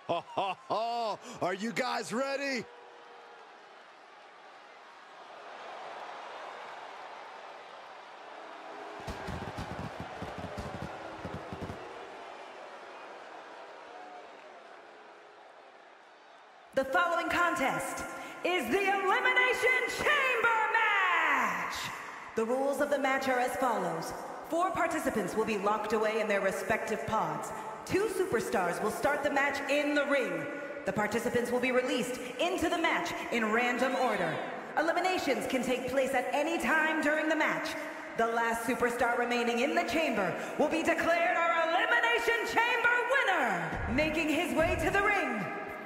Ha ha ha! Are you guys ready? The following contest is the Elimination Chamber match! The rules of the match are as follows. 4 participants will be locked away in their respective pods. 2 superstars will start the match in the ring. The participants will be released into the match in random order. Eliminations can take place at any time during the match. The last superstar remaining in the chamber will be declared our Elimination Chamber winner! Making his way to the ring,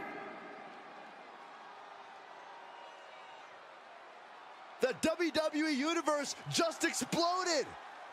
The WWE Universe just exploded!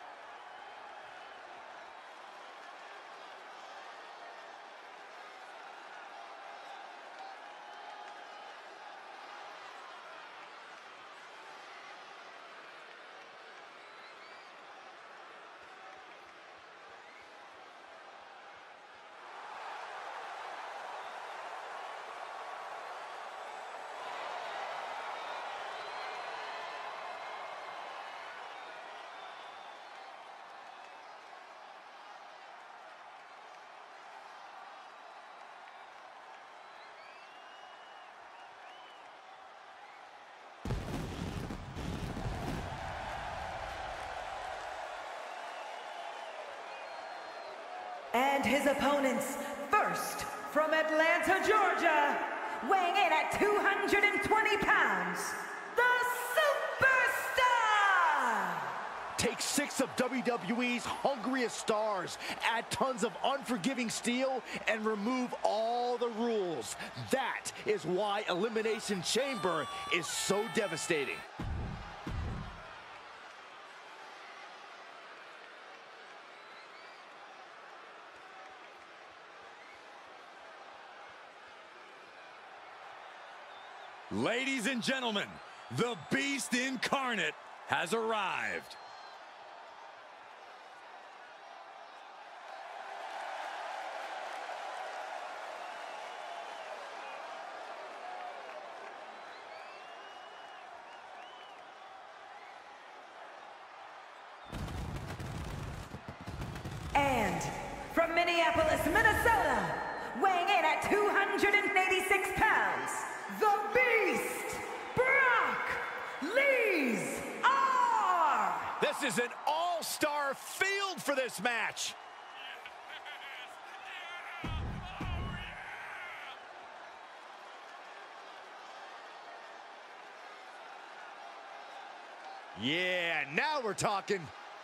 and his opponents, first from Atlanta, Georgia, weighing in at 220 pounds, the Superstar! Take 6 of WWE's hungriest stars, add tons of unforgiving steel, and remove all the rules. That is why Elimination Chamber is so devastating. Ladies and gentlemen, the Beast Incarnate has arrived. And from Minneapolis, Minnesota, weighing in at 286 pounds, the Beast, Brock Lesnar! This is an all-star field for this match. Yeah, now we're talking.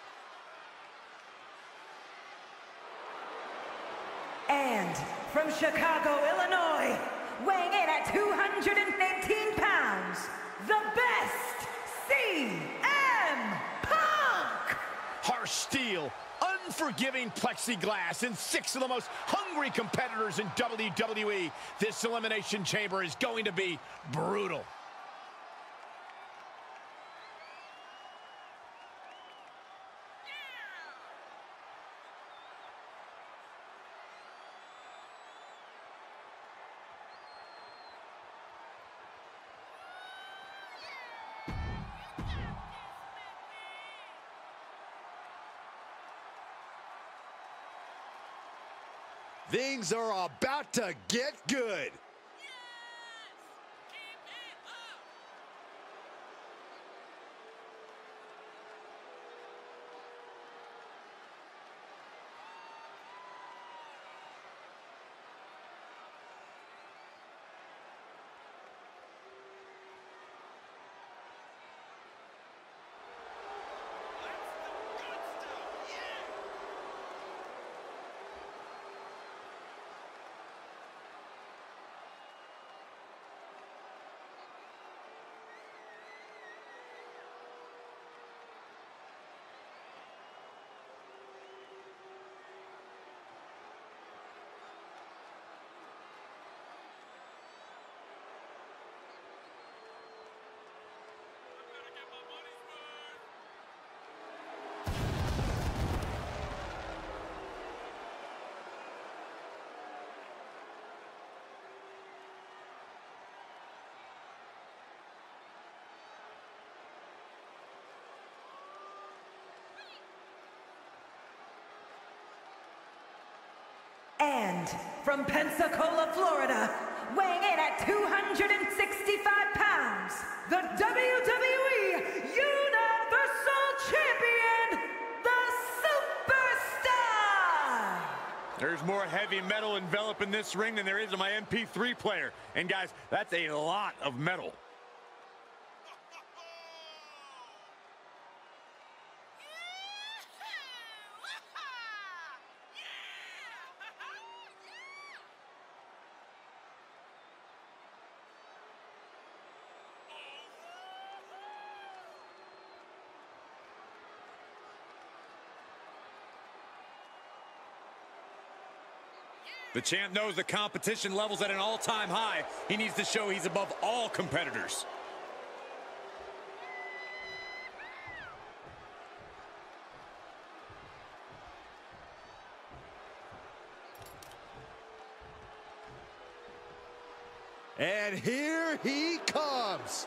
And from Chicago, Illinois, weighing in at 218 pounds, the best, CM Punk! Harsh steel, unforgiving plexiglass, and 6 of the most hungry competitors in WWE. This Elimination Chamber is going to be brutal. Things are about to get good. And from Pensacola, Florida, weighing in at 265 pounds, the WWE Universal Champion, the Superstar! There's more heavy metal enveloping this ring than there is in my MP3 player. And guys, that's a lot of metal. The champ knows the competition level's at an all-time high. He needs to show he's above all competitors. And here he comes.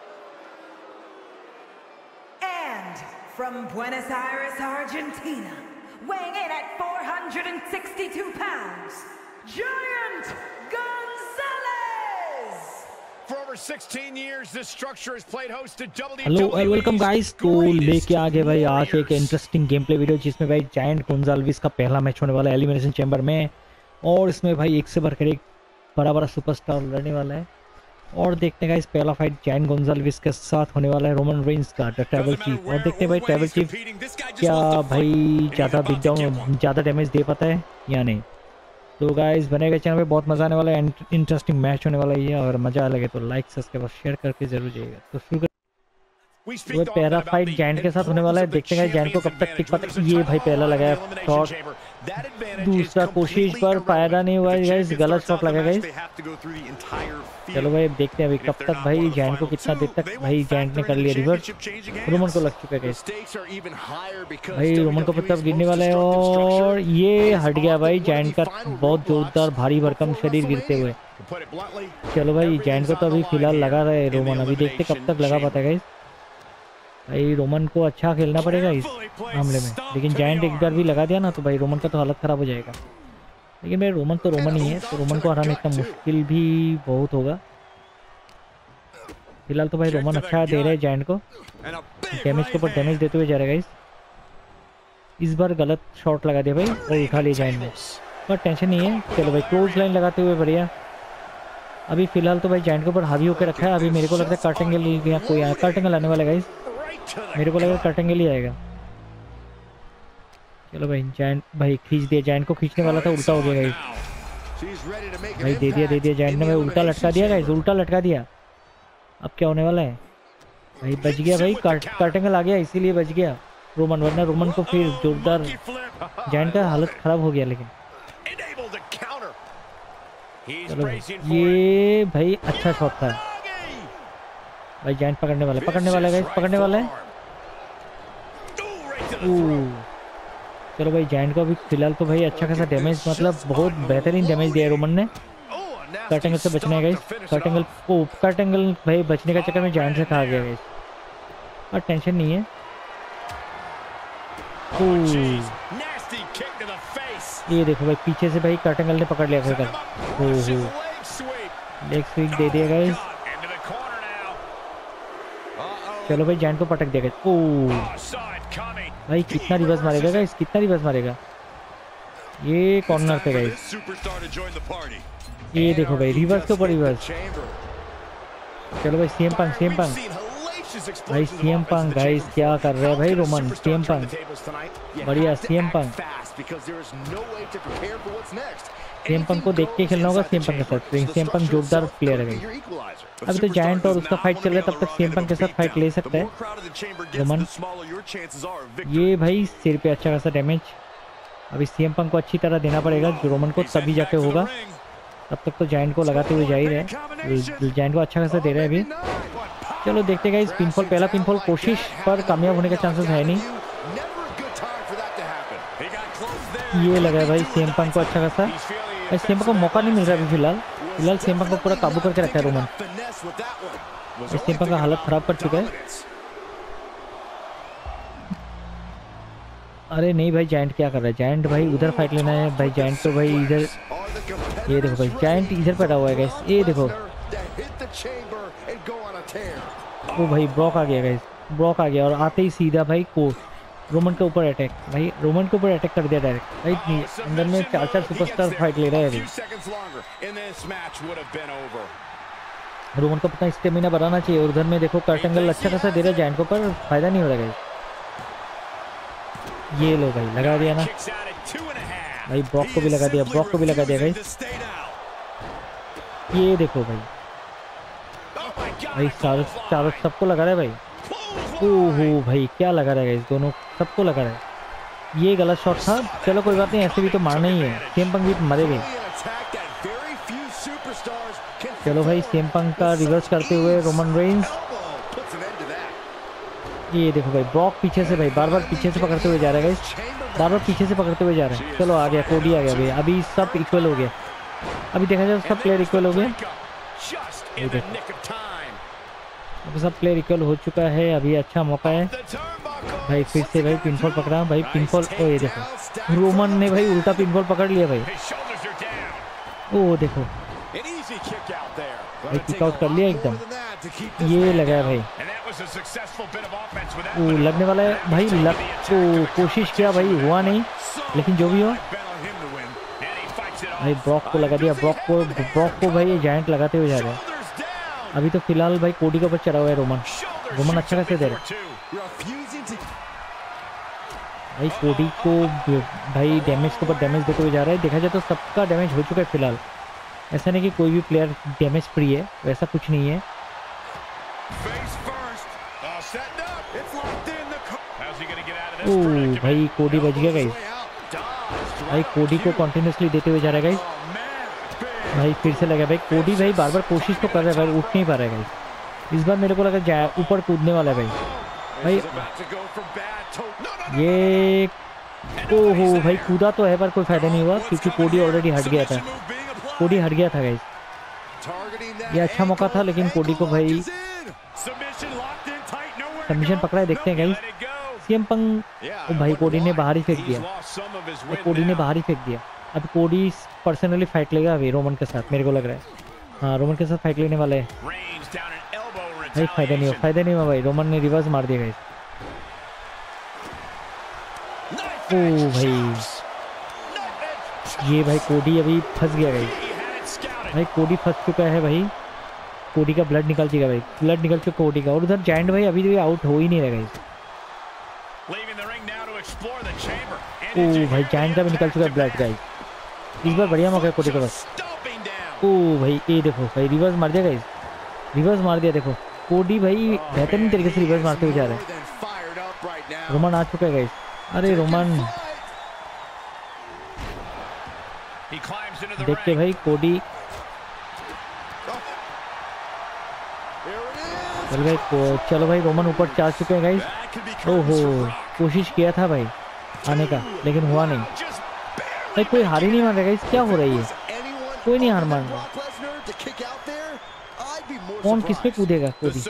And from Buenos Aires, Argentina, weighing in at 462 pounds, Giant Gonzalez! For over 16 years, this structure has played host to WWE. Hello and welcome guys. तो लेके आ गए भाई आज एक interesting game play video जिसमें भाई giant Gonsalves का पहला मैच होने वाला है एलिमिनेशन चैम्बर में, और इसमें भाई एक से बढ़कर एक बड़ा सुपरस्टार लड़ने वाला है। और देखते हैं गाइस पहला फाइट जायंट गोंजाल्विस के साथ होने वाला है रोमन रेंस का, द ट्राइबल चीफ। और देखते हैं भाई ट्राइबल चीफ क्या भाई ज़्यादा बिग डाउन ज़्यादा डैमेज दे पाता है या नहीं। तो गाइस बनेगा चैनल में, बहुत मजा आने वाला है, इंटरेस्टिंग मैच होने वाला है। और मजा लगे तो लाइक सब्सक्राइब और शेयर करके जरूर जाइएगा। तो शुरू वो पहला फाइट जायंट के साथ होने वाला है, देखते हैं जायंट को कब तक टिक पाता है। ये भाई पहला लगाया शॉट, दूसरा कोशिश पर फायदा नहीं हुआ है गाइस, गलत शॉट लगा गाइस। चलो भाई देखते हैं अभी कब तक भाई जायंट को कितना देर तक भाई जायंट ने कर लिया रिवर्स। रोमन को लग चुका है गाइस, भाई रोमन को पत्ता गिरने वाला है और ये हट गया भाई जायंट का बहुत जोरदार भारी भरकम शरीर गिरते हुए। चलो भाई जायंट को तो अभी फिलहाल लगा रहा है रोमन, अभी देखते कब तक लगा पाता है गाइस। भाई रोमन को अच्छा खेलना पड़ेगा इस मामले में, लेकिन जायंट एक बार भी लगा दिया ना तो भाई रोमन का तो हालत ख़राब हो जाएगा। लेकिन भाई रोमन तो रोमन ही है, तो रोमन को हराना इतना मुश्किल भी बहुत होगा। फिलहाल तो भाई रोमन अच्छा दे रहा है जायंट को, डैमेज के ऊपर डैमेज देते हुए जा रहा है गाइस। इस बार गलत शॉट लगा दिया भाई और उठा लिया जायंट ने, पर टेंशन नहीं है। चलो भाई क्लोज लाइन लगाते हुए बढ़िया। अभी फिलहाल तो भाई जायंट के ऊपर हावी होकर रखा है। अभी मेरे को लगता है कर्टेंगल या कोई कर्टेंगल आने वाला गाइस, मेरे को लगा कर्टेंगल ही आएगा। चलो भाई जायंट भाई खींच दिया, जायंट को खींचने वाला था उल्टा हो गया गाइस। भाई दे दिया जायंट ने भाई, उल्टा लटका दिया गाइस, उल्टा लटका दिया। अब क्या होने वाला है भाई, बच गया भाई, कर्टेंगल आ गया इसीलिए बच गया रोमन, वरना रोमन को फिर जोरदार जायंट का हालत खराब हो गया। लेकिन चलो ये भाई अच्छा शॉट था भाई, जायंट पकड़ने वाला है गाइस, पकड़ने वाला है। चलो भाई जायंट को अभी फिलहाल तो भाई अच्छा खासा डैमेज, मतलब बहुत बेहतरीन डैमेज दिया है रोमन ने। कर्टेंगल से बचना है गाइस, कर्टेंगल भाई बचने का चक्कर में जायंट से खा गया गाइस, और टेंशन नहीं है। ये देखो भाई पीछे से भाई कर्टेंगल ने पकड़ लिया, फिर लेग स्वीप दे दिया गाइस। चलो भाई जायंट को पटक दिया गाइस। भाई कितना रिवर्स मारेगा गाइस, कितना रिवर्स मारेगा। ये कॉर्नर पे गाइस, ये देखो भाई रिवर्स के ऊपर रिवर्स। चलो भाई सीएम पंक भाई, सीएम पंक गाइस क्या कर रहा है भाई रोमन, सीएम पंक बढ़िया। सीएम पंक को देख के खेलना होगा सीएम पंक के साथ, सीएम पंक जोरदार प्लेयर है गाइस। अभी तो जायंट और उसका फाइट चल रहा है, तब तक सीएम पंक के साथ फाइट ले सकता है रोमन। ये भाई सिर पे अच्छा खासा डैमेज, अभी सीएम पंक को अच्छी तरह देना पड़ेगा रोमन को, तभी जाके होगा। तब तक तो जायंट को लगाते हुए जा ही रहे, जायंट को अच्छा खासा दे रहा है अभी। चलो देखते हैं गाइस, पिनफॉल पहला पिनफॉल कोशिश पर कामयाब होने का चांसेस है नहीं। ये लगा है भाई सीएम पंक को अच्छा खासा, सीएम पंक को मौका नहीं मिल रहा अभी फिलहाल सीएम पंक को पूरा काबू करके रखा है रोमन। सीएम पंक का हालत खराब कर चुका है। अरे नहीं भाई जायंट क्या कर रहा है, जायंट भाई उधर फाइट लेना है भाई, जायंट तो भाई इधर ये देखो भाई जायंट इधर पड़ा हुआ है गाइस, ये देखो। ओ भाई ब्रॉक आ गया गाइस, ब्रॉक आ गया और आते ही सीधा भाई को रोमन के ऊपर अटैक। भाई रोमन के ऊपर अटैक कर दिया डायरेक्ट। भाई अंदर में 4 सुपरस्टार फाइट ले रहे हैं अभी। रोमन को अपना स्टेमिना बढ़ाना चाहिए और उधर में देखो कर्ट एंगल अच्छा खासा दे रहा है जायंट को, पर फायदा नहीं हो रहा गाइस। ये लो भाई लगा दिया ना भाई, ब्रॉक को भी लगा दिया, ब्रॉक को भी लगा दिया गाइस। ये देखो भाई, भाई चारों सबको लगा रहा है भाई। ओहो भाई क्या लगा रहा है गाइस, दोनों सबको लगा रहा है। ये गलत शॉट था, चलो कोई बात नहीं, ऐसे भी तो मारना ही है। सीएम पंक भी मरे भी। चलो भाई सीएम पंक का रिवर्स करते हुए रोमन रेंस। ये देखो भाई ब्रॉक पीछे से भाई बार बार पीछे से पकड़ते हुए जा रहा है गाइस, बार बार पीछे से पकड़ते हुए जा रहे हैं। चलो आ गया, कोडी आ गया भाई। अभी सब इक्वल हो गया, अभी देखा जाए सब प्लेयर इक्वल हो गए। अब सब प्लेयर इक्वल हो चुका है, अभी अच्छा मौका है भाई। फिर से भाई पिनफॉल पकड़ा भाई, पिनफॉल। ओ ये देखो रोमन ने भाई उल्टा पिनफॉल पकड़ लिया भाई। ओ देखो भाई किक आउट कर लिया एकदम। ये लगा है भाई, वो लगने वाला है भाई। लग तो कोशिश किया भाई, हुआ नहीं, लेकिन जो भी हो भाई ब्रॉक को लगा दिया। ब्रॉक को भाई जायंट लगाते हुए जा रहे हैं। अभी तो फिलहाल भाई कोडी के ऊपर चढ़ा हुआ है रोमन अच्छा खासे दे रहा है भाई। कोडी को भाई डैमेज के ऊपर डैमेज देते हुए जा रहा है। देखा जाए तो सबका डैमेज हो चुका है फिलहाल, ऐसा नहीं कि कोई भी प्लेयर डैमेज फ्री है, वैसा कुछ नहीं है। ओ भाई कोडी बच गया गाइस, भाई कोडी को कंटिन्यूसली देते हुए जा रहा है गाइस। भाई फिर से लगा भाई, कोडी भाई बार बार कोशिश तो कर रहा है भाई, उठ नहीं पा रहा है गाइस। इस बार मेरे को लगा ऊपर कूदने वाला है भाई। ये ओहो भाई कूदा तो है पर कोई फायदा नहीं हुआ, क्योंकि कोडी ऑलरेडी हट गया था, कोडी हट गया था गाइस। ये अच्छा मौका था, लेकिन कोडी को भाई सबमिशन पकड़ा है। देखते हैं गाइस सीएम पंक। भाई कोडी ने बाहर ही फेंक दिया, कोडी ने बाहर ही फेंक दिया। अब कोडी पर्सनली फाइट लेगा अभी रोमन के साथ, मेरे को लग रहा है। हाँ रोमन के साथ फाइट लेने वाला है भाई। फायदा नहीं हुआ भाई, रोमन ने रिवर्स मार दिया गाइस। ओ भाई ये भाई कोडी अभी फंस गया गाइस, भाई कोडी फंस चुका है भाई। कोडी का ब्लड निकल चुका भाई, ब्लड निकल चुका कोडी का। और उधर जायंट भाई अभी भी आउट हो ही नहीं रहा गाइस। ओ भाई जायंट का भी निकल चुका है ब्लड गाइस। इस बार बढ़िया मौका है कोडी के पास। ओ भाई ये देखो भाई रिवर्स मार दिया गाइस, रिवर्स मार दिया। देखो कोडी भाई बेहतरीन तरीके से रिवर्स मारते हुए जा रहे हैं। रोमन आ चुका है गाइस। अरे रोमन देखते भाई कोडी। चलो भाई रोमन ऊपर चढ़ चुके हैं गाइस। ओहो कोशिश किया था भाई आने का, लेकिन हुआ नहीं भाई। कोई हार ही नहीं मान रहा गाइस, क्या हो रही है? कोई नहीं हार मान रहा। कौन किस पे कूदेगा? कोडी।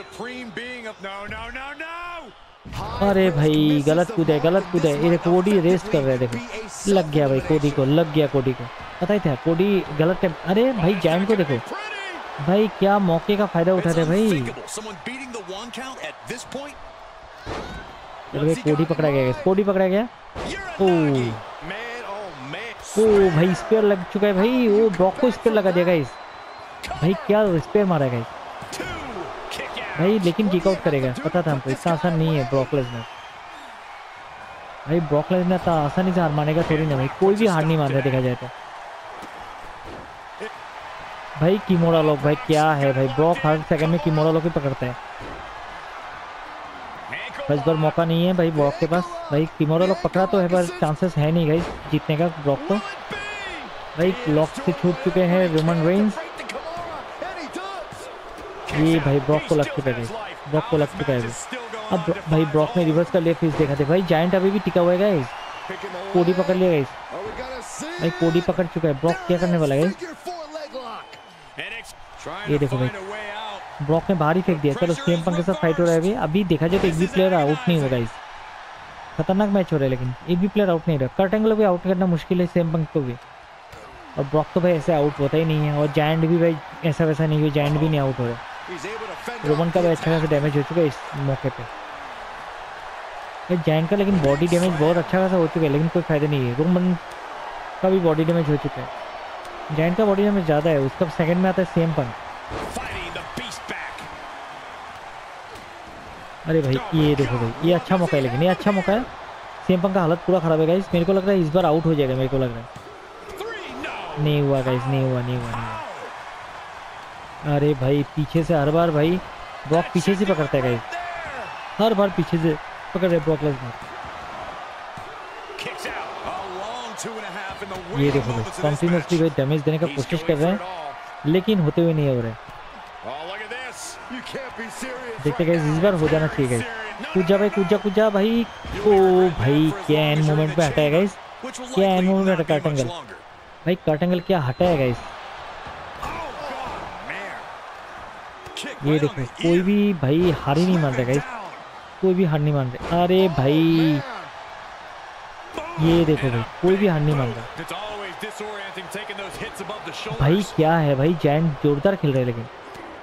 अरे भाई गलत कूदा है। ये कोडी रेस्ट कर रहा है, देखो लग गया भाई कोडी को, लग गया कोडी को, पता ही था कोडी गलत टाइम। अरे भाई जायंट को देखो भाई क्या मौके का फायदा उठाते हैं भाई। कोडी पकड़ा गया, कोडी पकड़ा गया। ओ भाई स्पेयर लग चुका है भाई। वो ब्रॉक को स्पेयर लगा दिया गाइस। भाई क्या स्पेयर मारा गाइस भाई, लेकिन किक आउट करेगा, पता था हमको। इतना आसान नहीं है ब्रॉक लेसनर भाई। ब्रॉक लेसनर तो आसानी से हार मानेगा थोड़ी ना भाई, कोई भी हार नहीं मान रहा देखा जाए तो भाई। किमोरा लॉक भाई क्या है भाई, ब्रॉक हर सेकंड में किमोरा लॉक ही पकड़ता है। इस बार मौका नहीं है भाई ब्रॉक के पास भाई। किमोरा लॉक पकड़ा तो है पर चांसेस है नहीं गाइस जीतने का ब्रॉक को। भाई लॉक से छूट चुके हैं रोमन रेंस। ये भाई ब्रॉक को लग चुका है, ब्रॉक को लग चुका है। अब भाई ब्रॉक ने रिवर्स कर लिया, फिर देखा थे भाई जायंट अभी भी टिका हुआ है गाइस। कोडी पकड़ लिया गाइस भाई, कोडी पकड़ चुका है। ब्रॉक क्या करने वाला है? ये देखो भाई ब्रॉक ने बाहर ही फेंक दिया। चलो सीएम पंक के साथ फाइट हो रहा है अभी। देखा जाए तो एक भी प्लेयर आउट नहीं होगा। इस खतरनाक मैच हो रहा है, लेकिन एक भी प्लेयर आउट नहीं रहा। कर्ट एंगल को आउट करना मुश्किल है, सीएम पंक को भी। और ब्रॉक तो भाई ऐसे आउट होता ही नहीं है, और जायंट भी भाई ऐसा वैसा नहीं है, जायंट भी नहीं आउट हो रहा। रोमन का भी अच्छा खासा डैमेज हो चुका है इस मौके पे जायंट का, लेकिन बॉडी डैमेज बहुत अच्छा खासा हो चुका है, लेकिन कोई फायदा नहीं है। रोमन का भी बॉडी डैमेज हो चुका है, जायंट का बॉडी डैमेज ज़्यादा है, उसका सेकंड में आता है सीएम पंक। अरे भाई ये देखो भाई, ये अच्छा मौका है, लेकिन ये अच्छा मौका है। सीएम पंक का हालत पूरा ख़राब है गाइस, मेरे को लग रहा है इस बार आउट हो जाएगा, मेरे को लग रहा है। नहीं हुआ गाइस, नहीं हुआ। अरे भाई पीछे से हर बार भाई ब्रॉक पीछे से पकड़ता है गाइस, हर बार पीछे से पकड़ रहे ब्रॉक लेसनर। ये देखो भाई कंटिन्यूसली भाई डैमेज देने का कोशिश कर रहे हैं, लेकिन होते हुए नहीं हो रहे। देखते गाइस इस बार हो जाना चाहिए गाइस। कूद जा भाई, कूद जा भाई। ओ भाई क्या एंड मोमेंट पे हटाया गाइस, क्या एंड मोमेंट में हटा कर्ट एंगल भाई, कर्ट एंगल क्या हटाया गाइस। ये देखो कोई भी भाई हार ही नहीं मान रहा गाइस, कोई भी हार नहीं मान रहा। अरे भाई ये देखो भाई कोई भी हार नहीं मान रहा भाई, क्या है भाई, जायंट जोरदार खेल रहे हैं, लेकिन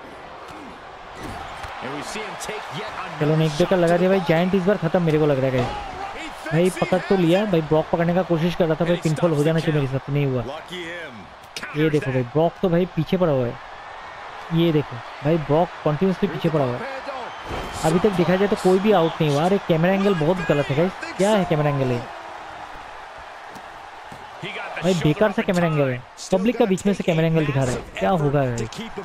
चलो नेक ब्रेकर लगा दिया भाई, जायंट इस बार खत्म मेरे को लग रहा है भाई। पकड़ तो लिया भाई, ब्रॉक पकड़ने का कोशिश कर रहा था भाई, पिनफॉल हो जाना चाहिए मेरे साथ, नहीं हुआ। ये देखो भाई ब्रॉक तो भाई पीछे पड़ा हुआ है, ये देखो भाई ब्रॉक कंटिन्यूसली पीछे पड़ा हुआ है। अभी तक देखा जाए तो कोई भी आउट नहीं हुआ। अरे कैमरा एंगल बहुत गलत है गाइस, क्या है कैमरा एंगल है भाई, बेकार सा कैमरा एंगल है, पब्लिक का बीच में से कैमरा एंगल दिखा रहा है, क्या होगा भाई।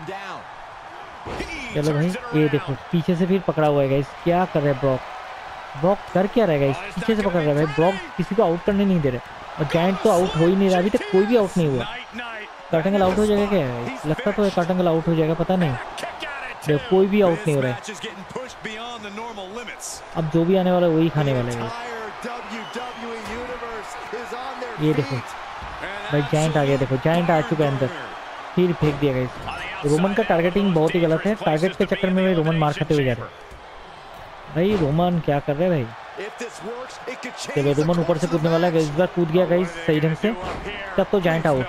चलो भाई ये देखो पीछे से फिर पकड़ा हुआ है गाइस, क्या कर रहा है ब्रॉक, ब्रॉक कर क्या रहा है गाइस, पीछे से पकड़ रहा है भाई, ब्रॉक किसी को आउट करने नहीं दे रहे, और जायंट तो आउट हो ही नहीं रहा, अभी तक कोई भी आउट नहीं हुआ। कर्ट एंगल आउट हो जाएगा क्या है, लगता तो है कर्ट एंगल आउट हो जाएगा, पता नहीं, देखो कोई भी आउट नहीं हो रहा है। अब जो भी आने वाला है वही खाने वाला है। ये देखो भाई जायंट आ गया, देखो जायंट आ चुका है अंदर, फिर फेंक दिया गाइस। रोमन का टारगेटिंग बहुत ही गलत है, टारगेट के चक्कर में भाई रोमन मार खाते हुए जा रहे हैं भाई। रोमन क्या कर रहे हैं भाई, चलो रोमन ऊपर से कूदने वाला है, इस बार कूद गया गाइस सही ढंग से, तब तो जायंट आउट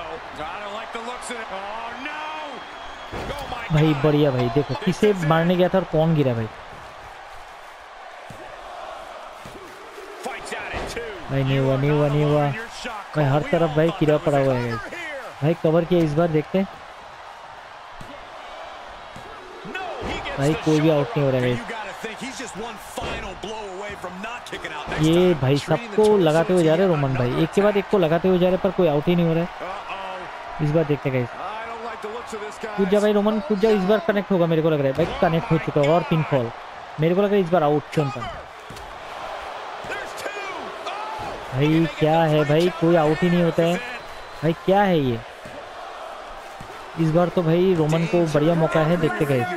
भाई, बढ़िया भाई। देखो किसे मारने गया था और कौन गिरा भाई, भाई नहीं हुआ भाई, हर तरफ भाई कीड़ा पड़ा हुआ है भाई, कवर किया इस बार, देखते हैं भाई कोई भी आउट नहीं हो रहा है। ये भाई सबको लगाते हुए जा रहे हैं रोमन भाई, एक के बाद एक को लगाते हुए जा रहे हैं, पर कोई आउट ही नहीं हो रहा है। इस बार देखते हैं गाइस, कूद जा भाई रोमन, कूद जा, इस बार कनेक्ट होगा मेरे को लग रहा है भाई, कनेक्ट हो चुका है और पिनफॉल, मेरे को लग रहा है इस बार आउट चुनता भाई। क्या है भाई, कोई आउट ही नहीं होता है भाई, क्या है ये। इस बार तो भाई रोमन को बढ़िया मौका है, देखते गए।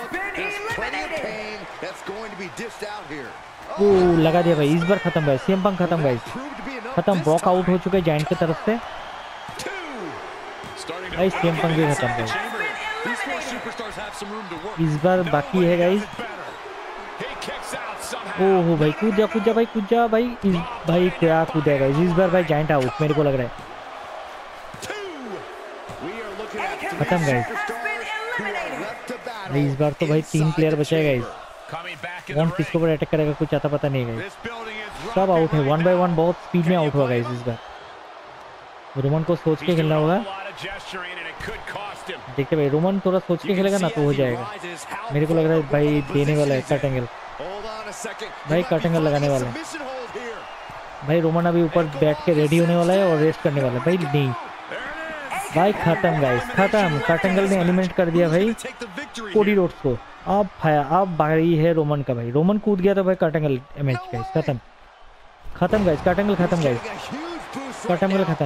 वो लगा दिया भाई, इस बार खत्म भाई, सीएम पंक खत्म भाई, खत्म। ब्रॉक आउट हो चुके हैं जायंट की तरफ से भाई, सीएम पंक भी खत्म भाई। इस बार बाकी है गाइस, ओहो भाई कूद जा भाई, कूद जा भाई, भाई क्या कूदा गाइस, इस बार भाई जायंट आउट मेरे को लग रहा है, खत्म गाइस। भाई इस बार तो भाई 3 प्लेयर बचे हैं गाइस, कौन किसके ऊपर अटैक करेगा कुछ आता पता नहीं गाइस, सब आउट है, 1 बाय 1 बहुत स्पीड में आउट हुआ गाइस। इस बार रोमन को सोच के खेलना होगा, देखते भाई रोमन थोड़ा सोच के खेलेगा ना तो हो जाएगा, मेरे को लग रहा है भाई देने वाला है कर्ट एंगल भाई, कर्ट एंगल लगाने वाला है भाई। रोमन अभी ऊपर बैठ के रेडी होने वाला है और रेस्ट करने वाला है भाई, नहीं भाई खत्म गाइस, खत्म। कर्ट एंगल ने एलिमिनेट कर दिया भाई कोडी रोड्स को। अब बारी है रोमन का भाई, रोमन कूद गया तो भाई कर्ट एंगल मैच गाइस खत्म, खत्म गाइस, कर्ट एंगल खत्म गाइस, कर्ट एंगल खत्म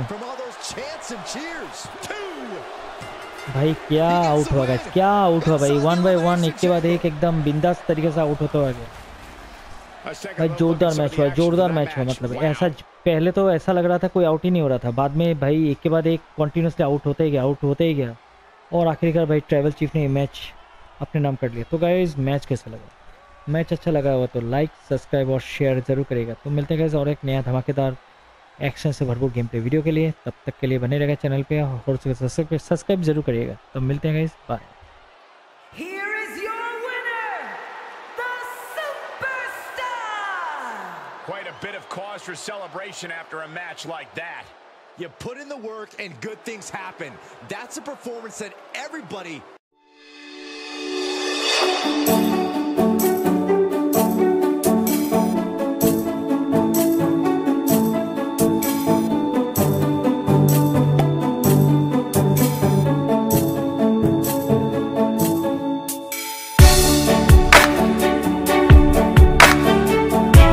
भाई। क्या आउट हुआ गाइस, क्या आउट हुआ भाई, 1 बाय 1 एक के बाद एक एकदम बिंदास तरीके से आउट होता हुआ गया भाई। जोरदार मैच हुआ, जोरदार मैच हुआ, मतलब ऐसा पहले तो ऐसा लग रहा था कोई आउट ही नहीं हो रहा था, बाद में भाई एक के बाद एक कंटिन्यूसली आउट होते ही गया और आखिरकार भाई ट्राइबल चीफ ने मैच अपने नाम कर लिया। तो गाइस मैच कैसा लगा, मैच अच्छा लगा हुआ तो लाइक सब्सक्राइब और शेयर जरूर करेगा। तो मिलते हैं गाइस और एक नया धमाकेदार एक्शन से भरपूर गेम प्ले वीडियो के लिए। तब तक के लिए बने रहेगा चैनल पे और सब्सक्राइब जरूर करिएगा। तब मिलते हैं guys, bye. Here is your winner, the Superstar! Quite a bit of cause for celebration after a match like that. You put in the work and good things happen. That's a performance that everybody